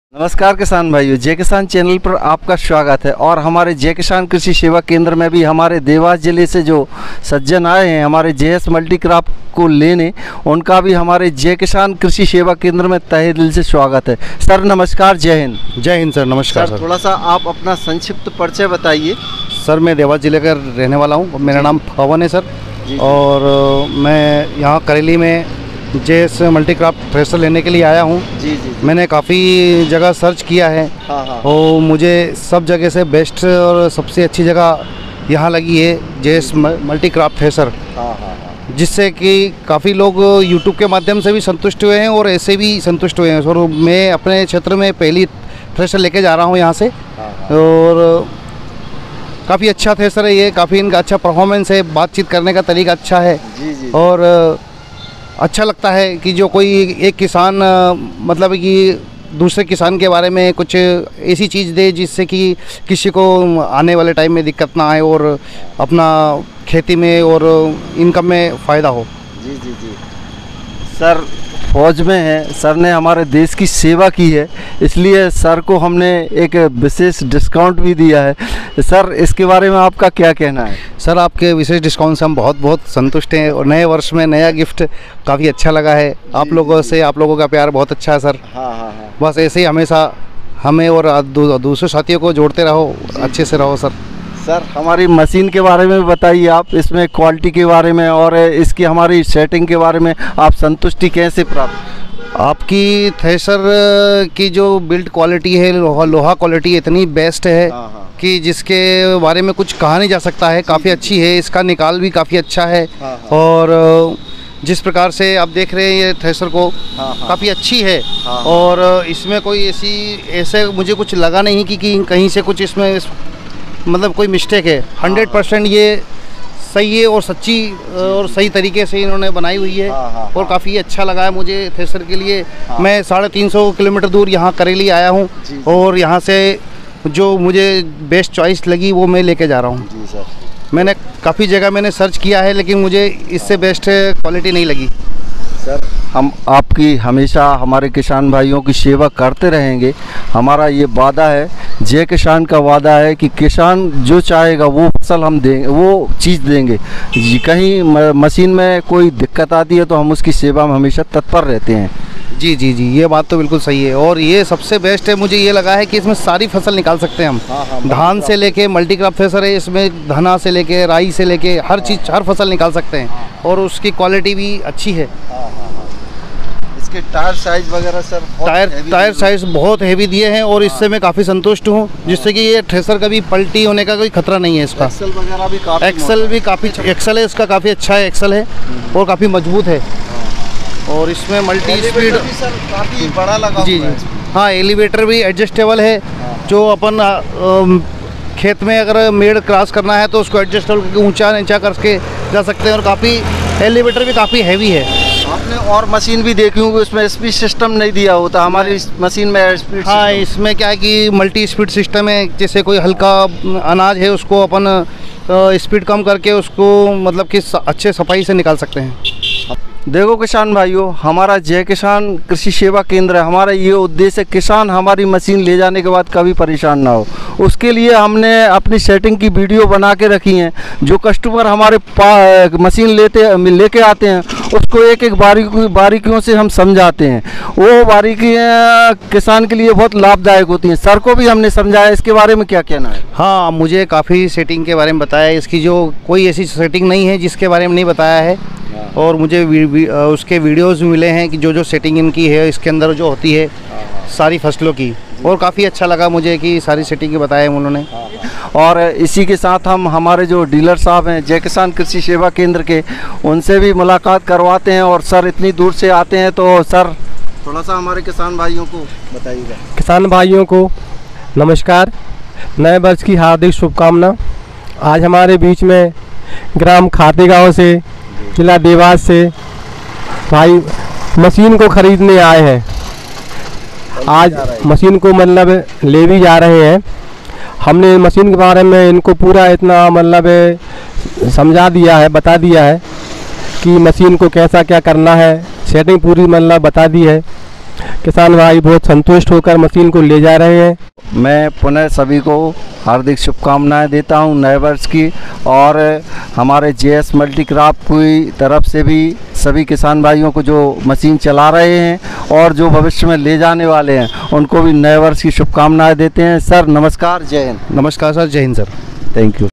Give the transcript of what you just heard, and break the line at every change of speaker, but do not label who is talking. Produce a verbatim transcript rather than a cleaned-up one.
नमस्कार किसान भाइयों, जय किसान चैनल पर आपका स्वागत है। और हमारे जय किसान कृषि सेवा केंद्र में भी हमारे देवास जिले से जो सज्जन आए हैं हमारे जेएस मल्टी क्रॉप को लेने, उनका भी हमारे जय किसान कृषि सेवा केंद्र में तहे दिल से स्वागत है। सर नमस्कार, जय हिंद।
जय हिंद सर, नमस्कार सर।
थोड़ा सा आप अपना संक्षिप्त परिचय बताइए।
सर मैं देवास जिले का रहने वाला हूँ, मेरा नाम पवन है सर। और मैं यहाँ करेली में जेएस मल्टी क्रॉप थ्रेशर लेने के लिए आया हूँ।
जी जी।
मैंने काफ़ी जगह सर्च किया है।
हाँ हाँ।
और मुझे सब जगह से बेस्ट और सबसे अच्छी जगह यहाँ लगी है जेएस मल्टी क्रॉप थ्रेशर।
हाँ हाँ।
जिससे कि काफ़ी लोग यूट्यूब के माध्यम से भी संतुष्ट हुए हैं और ऐसे भी संतुष्ट हुए हैं। और मैं अपने क्षेत्र में पहली थ्रेशर लेके जा रहा हूँ यहाँ से। और काफ़ी अच्छा थ्रेशर है ये, काफ़ी इनका अच्छा परफॉर्मेंस है, बातचीत करने का तरीका अच्छा है।
जी जी।
और अच्छा लगता है कि जो कोई एक किसान मतलब कि दूसरे किसान के बारे में कुछ ऐसी चीज़ दे जिससे कि किसी को आने वाले टाइम में दिक्कत ना आए और अपना खेती में और इनकम में फ़ायदा हो।
जी जी जी। सर फौज में है, सर ने हमारे देश की सेवा की है, इसलिए सर को हमने एक विशेष डिस्काउंट भी दिया है। सर इसके बारे में आपका क्या कहना है?
सर आपके विशेष डिस्काउंट से हम बहुत बहुत संतुष्ट हैं और नए वर्ष में नया गिफ्ट काफ़ी अच्छा लगा है। आप लोगों से आप लोगों का प्यार बहुत अच्छा है सर।
हाँ हाँ हाँ।
बस ऐसे ही हमेशा हमें और दूसरे साथियों को जोड़ते रहो, अच्छे से रहो सर।
सर हमारी मशीन के बारे में बताइए आप, इसमें क्वालिटी के बारे में और इसकी हमारी सेटिंग के बारे में आप संतुष्टि कैसे प्राप्त?
आपकी थ्रेशर की जो बिल्ड क्वालिटी है, लोहा लोहा क्वालिटी इतनी बेस्ट है कि जिसके बारे में कुछ कहा नहीं जा सकता है। काफ़ी अच्छी है, इसका निकाल भी काफ़ी अच्छा है। और जिस प्रकार से आप देख रहे हैं ये थ्रेशर को, काफ़ी अच्छी है। और इसमें कोई ऐसी ऐसे मुझे कुछ लगा नहीं कि, कि कहीं से कुछ इसमें इस, मतलब कोई मिस्टेक है। हंड्रेड परसेंट ये सही है और सच्ची और सही तरीके से इन्होंने बनाई हुई है। और काफ़ी अच्छा लगा है मुझे थ्रेशर के लिए। मैं साढ़े तीन सौ किलोमीटर दूर यहाँ करेली आया हूँ और यहाँ से जो मुझे बेस्ट चॉइस लगी वो मैं लेके जा रहा हूँ।
जी सर।
मैंने काफ़ी जगह मैंने सर्च किया है लेकिन मुझे इससे बेस्ट क्वालिटी नहीं लगी।
सर हम आपकी हमेशा हमारे किसान भाइयों की सेवा करते रहेंगे, हमारा ये वादा है। जय किसान का वादा है कि किसान जो चाहेगा वो फसल हम देंगे, वो चीज़ देंगे। कहीं मशीन में कोई दिक्कत आती है तो हम उसकी सेवा में हमेशा तत्पर रहते हैं।
जी जी जी, ये बात तो बिल्कुल सही है। और ये सबसे बेस्ट है, मुझे ये लगा है कि इसमें सारी फसल निकाल सकते हैं हम। हाँ हाँ, धान से लेके मल्टी क्रॉप थ्रेशर है, इसमें धना से लेके राई से लेके हर चीज़, हर फसल निकाल सकते हैं। और उसकी क्वालिटी भी अच्छी है।
इसके टायर साइज वगैरह सर,
टायर टायर साइज बहुत हेवी दिए हैं और इससे मैं काफ़ी संतुष्ट हूँ, जिससे कि ये थ्रेशर का भी पलटी होने का कोई खतरा नहीं है इसका।
एक्सल वगैरह भी काफ़ी
एक्सल भी काफ़ी एक्सल है इसका, काफ़ी अच्छा है एक्सल है और काफ़ी मजबूत है। और इसमें मल्टी स्पीड
काफ़ी बड़ा लगा।
जी जी हाँ, एलिवेटर भी एडजस्टेबल है। जो अपन आ, खेत में अगर मेड़ क्रॉस करना है तो उसको एडजस्टेबल करके ऊंचा नीचा करके जा सकते हैं। और काफ़ी एलिवेटर भी काफ़ी हैवी है।
आपने और मशीन भी देखी होंगी, उसमें स्पीड सिस्टम नहीं दिया होता, हमारी मशीन में स्पीड।
हाँ, इसमें क्या है कि मल्टी स्पीड सिस्टम है। जैसे कोई हल्का अनाज है उसको अपन स्पीड कम करके उसको मतलब कि अच्छे सफाई से निकाल सकते हैं।
देखो किसान भाइयों, हमारा जय किसान कृषि सेवा केंद्र है, हमारा ये उद्देश्य है किसान हमारी मशीन ले जाने के बाद कभी परेशान ना हो। उसके लिए हमने अपनी सेटिंग की वीडियो बना के रखी हैं। जो कस्टमर हमारे मशीन लेते लेके आते हैं उसको एक एक बारीकी बारीकियों से हम समझाते हैं। वो बारीकियाँ किसान के लिए बहुत लाभदायक होती हैं। सर को भी हमने समझाया, इसके बारे में क्या कहना है?
हाँ, मुझे काफ़ी सेटिंग के बारे में बताया। इसकी जो कोई ऐसी सेटिंग नहीं है जिसके बारे में नहीं बताया है। और मुझे वी, वी, उसके वीडियोस मिले हैं कि जो जो सेटिंग इनकी है इसके अंदर जो होती है सारी फसलों की। और काफ़ी अच्छा लगा मुझे कि सारी सेटिंग बताए हैं उन्होंने।
और इसी के साथ हम हमारे जो डीलर साहब हैं जय किसान कृषि सेवा केंद्र के, उनसे भी मुलाकात करवाते हैं। और सर इतनी दूर से आते हैं तो सर थोड़ा सा हमारे किसान भाइयों को बताइएगा।
किसान भाइयों को नमस्कार, नए वर्ष की हार्दिक शुभकामना। आज हमारे बीच में ग्राम खातेगांव से, जिला देवास से भाई मशीन को खरीदने आए हैं। आज मशीन को मतलब ले भी जा रहे हैं। हमने मशीन के बारे में इनको पूरा इतना मतलब समझा दिया है, बता दिया है कि मशीन को कैसा क्या करना है। सेटिंग पूरी मतलब बता दी है। किसान भाई बहुत संतुष्ट होकर मशीन को ले जा रहे हैं।
मैं पुनः सभी को हार्दिक शुभकामनाएं देता हूं नए वर्ष की, और हमारे जेएस मल्टीक्रॉप की तरफ से भी सभी किसान भाइयों को जो मशीन चला रहे हैं और जो भविष्य में ले जाने वाले हैं उनको भी नए वर्ष की शुभकामनाएं देते हैं। सर नमस्कार, जय हिंद।
नमस्कार सर, जय हिंद सर।
Thank you.